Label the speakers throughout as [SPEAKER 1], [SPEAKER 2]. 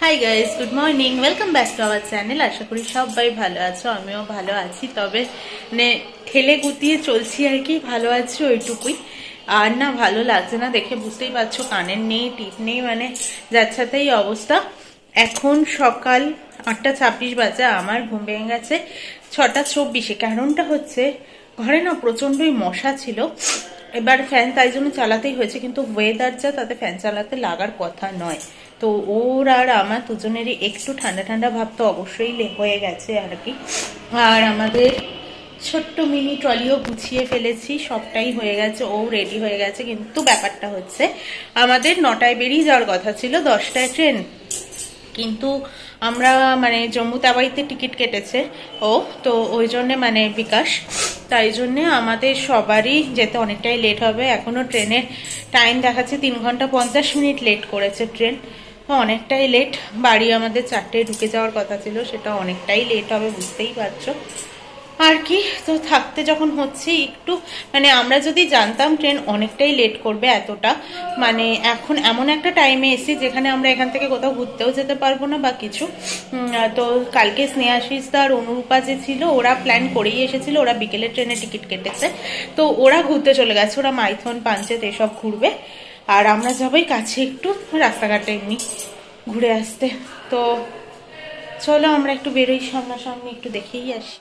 [SPEAKER 1] High guys, good morning, welcome back to our channel. আশা করি সবাই ভালো আছো, আমিও ভালো আছি। তবে মানে ঠেলে গুতিয়ে চলছি আর কি, ভালো আছি ওইটুকুই। আর না ভালো লাগছে না, দেখে বুঝতেই পারছো কানের নেই, টিপ নেই, মানে যাচ্ছাতেই অবস্থা। এখন সকাল 8:26 বাজে, আমার ঘুম ভেঙে গেছে 6:24। কারণটা হচ্ছে ঘরে না প্রচন্ডই মশা ছিল। এবার ফ্যান তাই জন্য চালাতেই হয়েছে, কিন্তু ওয়েদার যা, তাতে ফ্যান চালাতে লাগার কথা নয়। তো ওর আর আমার দুজনেরই একটু ঠান্ডা ঠান্ডা ভাব তো অবশ্যই হয়ে গেছে আর কি। আর আমাদের ছোট্ট মিনি ট্রলিও গুছিয়ে ফেলেছি, সবটাই হয়ে গেছে, ও রেডি হয়ে গেছে। কিন্তু ব্যাপারটা হচ্ছে আমাদের 9টায় বেরিয়ে যাওয়ার কথা ছিল, 10টায় ট্রেন। কিন্তু আমরা মানে জম্মু তাওয়াইতে টিকিট কেটেছে ও, তো ওই জন্যে মানে বিকাশ, তাই জন্যে আমাদের সবারই যেতে অনেকটাই লেট হবে। এখনো ট্রেনের টাইম দেখাচ্ছে 3 ঘন্টা 50 মিনিট লেট করেছে ট্রেন, অনেকটাই লেট। বাড়ি আমাদের 4টায় ঢুকে যাওয়ার কথা ছিল, সেটা অনেকটাই লেট হবে, বুঝতেই পারছো আর কি। তো থাকতে যখন হচ্ছে একটু মানে আমরা যদি জানতাম ট্রেন অনেকটাই লেট করবে এতটা, মানে এখন এমন একটা টাইমে এসেছি যেখানে আমরা এখান থেকে কোথাও ঘুরতেও যেতে পারবো না বা কিছু। তো কালকে স্নেহাশিসদা আর অনুরূপা যে ছিল, ওরা প্ল্যান করেই এসেছিল, ওরা বিকেলের ট্রেনে টিকিট কেটেছে, তো ওরা ঘুরতে চলে গেছে, ওরা মাইথন পাঞ্চেত এসব ঘুরবে। আর আমরা যাবোই কাছে একটু রাস্তাঘাটে এমনি ঘুরে আসতে। তো চলো আমরা একটু বেরোই, সামনাসামনি একটু দেখেই আসি।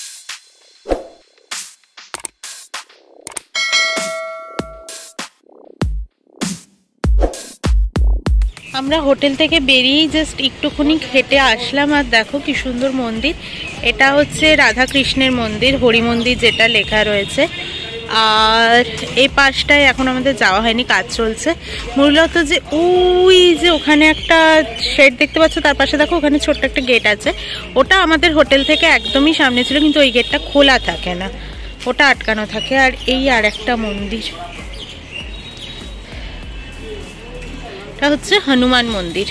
[SPEAKER 1] আমরা হোটেল থেকে বেরিয়েই জাস্ট একটুখানি হেঁটে আসলাম, আর দেখো কি সুন্দর মন্দির। এটা হচ্ছে রাধা কৃষ্ণের মন্দির, হরি মন্দির যেটা লেখা রয়েছে। আর এই পাশটায় এখন আমাদের যাওয়া হয়নি, কাজ চলছে মূলত। যে ওই যে ওখানে একটা শেড দেখতে পাচ্ছ, তার পাশে দেখো ওখানে ছোট্ট একটা গেট আছে, ওটা আমাদের হোটেল থেকে একদমই সামনে ছিল, কিন্তু ওই গেটটা খোলা থাকে না, ওটা আটকানো থাকে। আর এই আর একটা মন্দির, এটা হচ্ছে হনুমান মন্দির।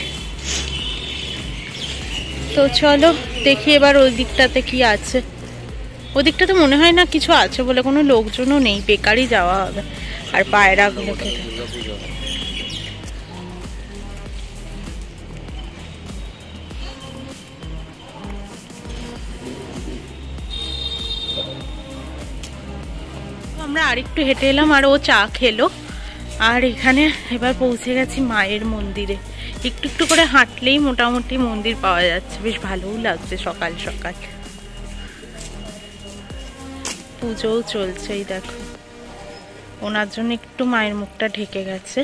[SPEAKER 1] তো চলো দেখি এবার ওই দিকটাতে কি আছে। ওই দিকটাতে মনে হয় না কিছু আছে বলে, কোনো লোকজনও নেই, বেকারই যাওয়া হবে। আর পায়রাগুলোকে আমরা আরেকটু হেঁটে এলাম, আর ও চা খেলো। আর এখানে এবার পৌঁছে গেছি মায়ের মন্দিরে। একটু একটু করে হাঁটলেই মোটামুটি মন্দির পাওয়া যাচ্ছে, বেশ ভালোও লাগছে সকাল সকাল। পুজোও চলছে, এই দেখো ওনার জন্য একটু মায়ের মুখটা ঢেকে গেছে,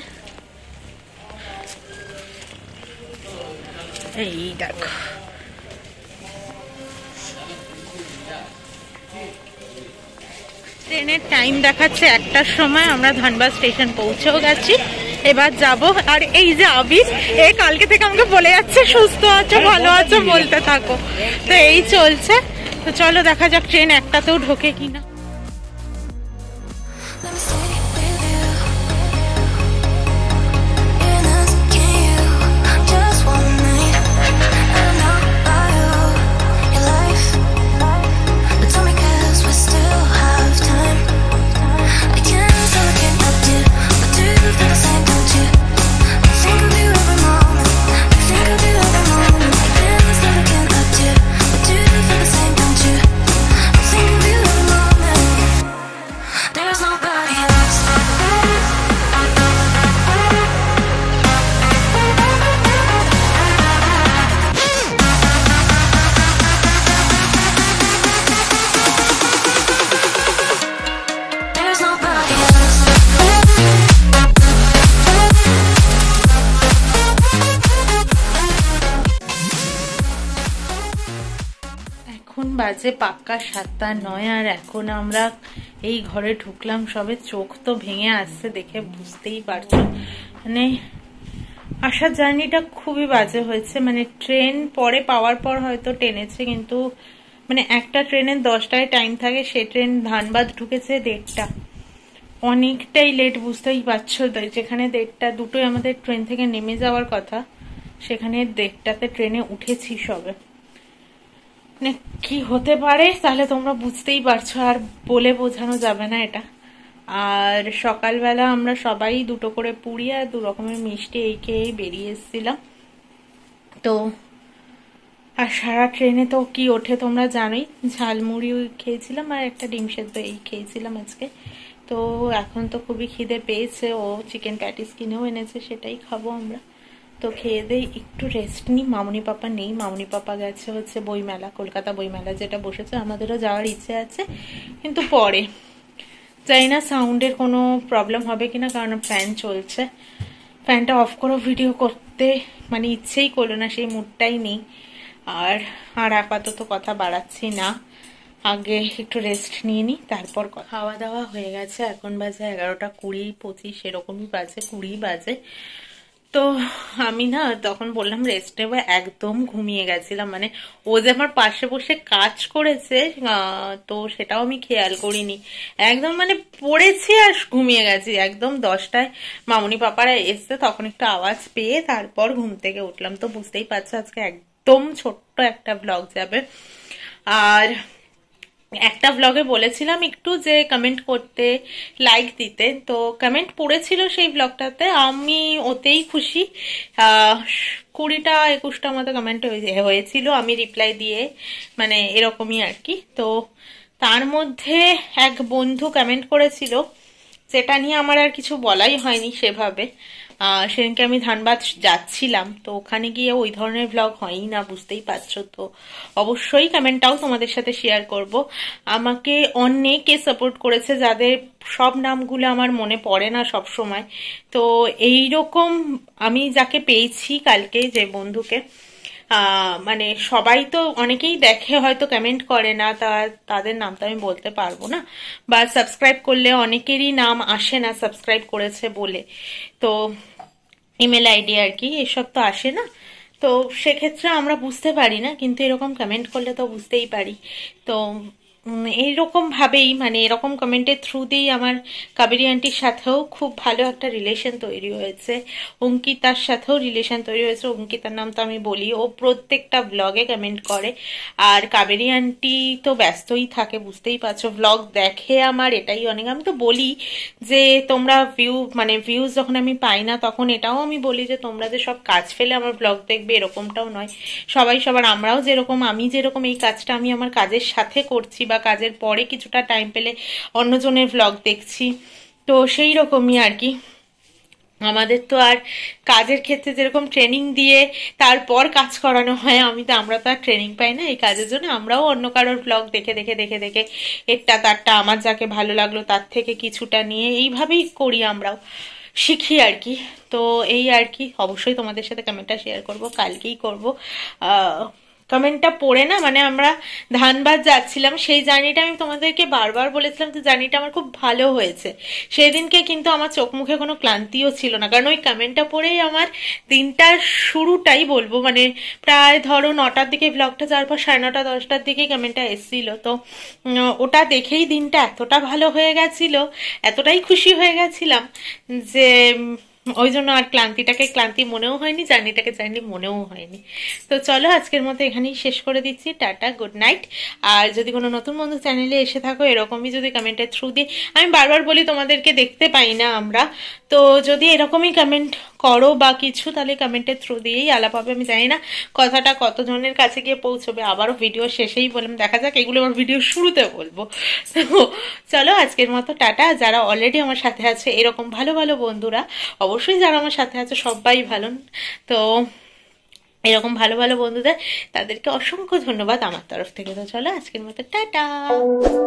[SPEAKER 1] এই দেখো। ট্রেনের টাইম দেখাচ্ছে 1টার সময়, আমরা ধানবাদ স্টেশন পৌঁছেও গেছি, এবার যাব। আর এই যে আবির, এ কালকে থেকে আমাকে বলে যাচ্ছে সুস্থ আছো ভালো আছো বলতে থাকো, তো এই চলছে। তো চলো দেখা যাক ট্রেন 1টাতেও ঢোকে কিনা। বাজে পাক্কা 7:09, আর এখন আমরা এই ঘরে ঢুকলাম সবে, চোখ তো ভেঙে আসছে দেখে, বুঝতেই পারছো। মানে আসার জার্নিটা খুবই বাজে হয়েছে, মানে ট্রেন পরে পাওয়ার পর হয়তো টেনেছে, কিন্তু মানে একটা ট্রেনের 10টায় টাইম থাকে, সে ট্রেন ধানবাদ ঢুকেছে 1:30, অনেকটাই লেট, বুঝতেই পারছো। যেখানে 1:30 দুটোই আমাদের ট্রেন থেকে নেমে যাওয়ার কথা, সেখানে 1:30টাতে ট্রেনে উঠেছি সবে। মানে কি হতে পারে তাহলে তোমরা বুঝতেই পারছো, আর বলে বোঝানো যাবে না এটা। আর সকালবেলা আমরা সবাই 2টো করে পুরি আর 2 রকমের মিষ্টি এই খেয়েই বেরিয়ে এসেছিলাম। তো আর সারা ট্রেনে তো কি ওঠে তোমরা জানোই, ঝালমুড়ি খেয়েছিলাম আর একটা ডিম সেদ্ধ এই খেয়েছিলাম আজকে। তো এখন তো খুবই খিদে পেয়েছে, ও চিকেন প্যাটিস কিনেও এনেছে, সেটাই খাবো আমরা। তো খেয়ে দিয়ে একটু রেস্ট নিই। মামুনি পাপা নেই, মামুনি পাপা গেছে হচ্ছে বইমেলা, কলকাতা বইমেলা যেটা বসেছে, আমাদেরও যাওয়ার ইচ্ছে আছে কিন্তু পরে। জানি না সাউন্ডের কোনো প্রবলেম হবে কিনা, কারণ ফ্যান চলছে। ফ্যানটা অফ করে ভিডিও করতে মানে ইচ্ছেই করলো না, সেই মুডটাই নেই। আর আর আপাতত কথা বাড়াচ্ছি না, আগে একটু রেস্ট নিয়ে নিই তারপর। খাওয়া দাওয়া হয়ে গেছে, এখন বাজে 11:20-25 এরকমই বাজে, 20 বাজে। তো আমি না তখন বললাম রেস্ট নেবো, একদম ঘুমিয়ে গেছিলাম। মানে ও যে আমার পাশে বসে কাজ করেছে তো সেটাও আমি খেয়াল করিনি, একদম মানে পড়েছি আর ঘুমিয়ে গেছি একদম। 10টায় মামুনি পাপারা এসছে, তখন একটু আওয়াজ পেয়ে তারপর ঘুম থেকে উঠলাম। তো বুঝতেই পারছো আজকে একদম ছোট্ট একটা ব্লগ যাবে। আর একটা ব্লগে বলেছিলাম একটু যে কমেন্ট করতে, লাইক দিতে, তো কমেন্ট পড়েছিল সেই ব্লগটাতে, আমি ওতেই খুশি। 20টা-21টা মতো কমেন্ট হয়েছিল, আমি রিপ্লাই দিয়ে মানে এরকমই আর কি। তো তার মধ্যে এক বন্ধু কমেন্ট করেছিল, যেটা নিয়ে আমার আর কিছু বলাই হয়নি সেভাবে। সেদিনকে আমি ধানবাদ যাচ্ছিলাম, তো ওখানে গিয়ে ওই ধরনের ব্লগ হয়ই না, বুঝতেই পারছো। তো অবশ্যই কমেন্টটাও তোমাদের সাথে শেয়ার করব। আমাকে অনেকে সাপোর্ট করেছে, যাদের সব নামগুলো আমার মনে পড়ে না সব সময়। তো এইরকম আমি যাকে পেয়েছি কালকে, যে বন্ধুকে, মানে সবাই তো অনেকেই দেখে হয়তো কমেন্ট করে না, তাদের নাম তো আমি বলতে পারবো না। বা সাবস্ক্রাইব করলে অনেকেরই নাম আসে না সাবস্ক্রাইব করেছে বলে, তো ইমেল আইডি আর কি, এসব তো আসে না। তো সেক্ষেত্রে আমরা বুঝতে পারি না, কিন্তু এরকম কমেন্ট করলে তো বুঝতেই পারি। তো এইরকম ভাবেই মানে এরকম কমেন্টের থ্রু দিয়েই আমার কাবেরী আন্টির সাথেও খুব ভালো একটা রিলেশন তৈরি হয়েছে, অঙ্কিতার সাথেও রিলেশন তৈরি হয়েছে। অঙ্কিতার নাম তো আমি বলি, ও প্রত্যেকটা ব্লগে কমেন্ট করে। আর কাবেরী আন্টি তো ব্যস্তই থাকে, বুঝতেই পারছো, ব্লগ দেখে আমার, এটাই অনেক। আমি তো বলি যে তোমরা ভিউজ যখন আমি পাই না, তখন এটাও আমি বলি যে তোমরা যে সব কাজ ফেলে আমার ব্লগ দেখবে, এরকমটাও নয়। সবাই সবার, আমরাও যেরকম, আমি যেরকম এই কাজটা আমি আমার কাজের সাথে করছি, বা কাজের পরে কিছুটা টাইম পেলে অন্যজনের ব্লগ দেখছি, তো সেই রকমই আর কি। আমাদের তো আর কাজের ক্ষেত্রে যেরকম ট্রেনিং দিয়ে তারপর কাজ করানো হয়, আমরা তো আর ট্রেনিং পাই না এই কাজের জন্য। আমরাও অন্য কারোর ব্লগ দেখে দেখে দেখে দেখে এরটা তারটা আমার যাকে ভালো লাগলো তার থেকে কিছুটা নিয়ে এইভাবেই করি, আমরাও শিখি আর কি। তো এই আর কি, অবশ্যই তোমাদের সাথে কমেন্টটা শেয়ার করব, কালকেই করব। কমেন্টটা পড়ে না, মানে আমরা ধানবাদ যাচ্ছিলাম, সেই জার্নিটা আমি তোমাদেরকে বারবার বলেছিলাম যে জার্নিটা আমার খুব ভালো হয়েছে। সেদিনকে কিন্তু আমার চোখ মুখে কোনো ক্লান্তিও ছিল না, কারণ ওই কমেন্টটা পড়েই আমার দিনটার শুরুটাই বলবো, মানে প্রায় ধরো 9টার দিকে ব্লগটা যাওয়ার পর 9:30 10টার দিকেই কমেন্টটা এসেছিল। তো ওটা দেখেই দিনটা এতটা ভালো হয়ে গেছিল, এতটাই খুশি হয়ে গেছিলাম যে ওই জন্য আর ক্লান্তিটাকে ক্লান্তি মনেও হয়নি, জার্নিটাকে জার্নি মনেও হয়নি। তো চলো আজকের মতো এখানেই শেষ করে দিচ্ছি, টাটা, গুড নাইট। আর যদি কোনো নতুন বন্ধু চ্যানেলে এসে থাকো, এরকমই যদি কমেন্টের থ্রু দিয়ে, আমি বারবার বলি তোমাদেরকে দেখতে পাই না আমরা, তো যদি এরকমই কমেন্ট করো বা কিছু, তাহলে কমেন্টের থ্রু দিয়েই আলাপ হবে। আমি জানি না কথাটা কতজনের কাছে গিয়ে পৌঁছবে, আবারও ভিডিও শেষেই বললাম, দেখা যাক, এগুলো আমার ভিডিও শুরুতে বলবো। তো চলো আজকের মতো টাটা। যারা অলরেডি আমার সাথে আছে এরকম ভালো ভালো বন্ধুরা, অবশ্যই যারা আমার সাথে আছে সবাই ভালো, তো এরকম ভালো ভালো বন্ধুদের, তাদেরকে অসংখ্য ধন্যবাদ আমার তরফ থেকে। তো চলো আজকের মতো টাটা।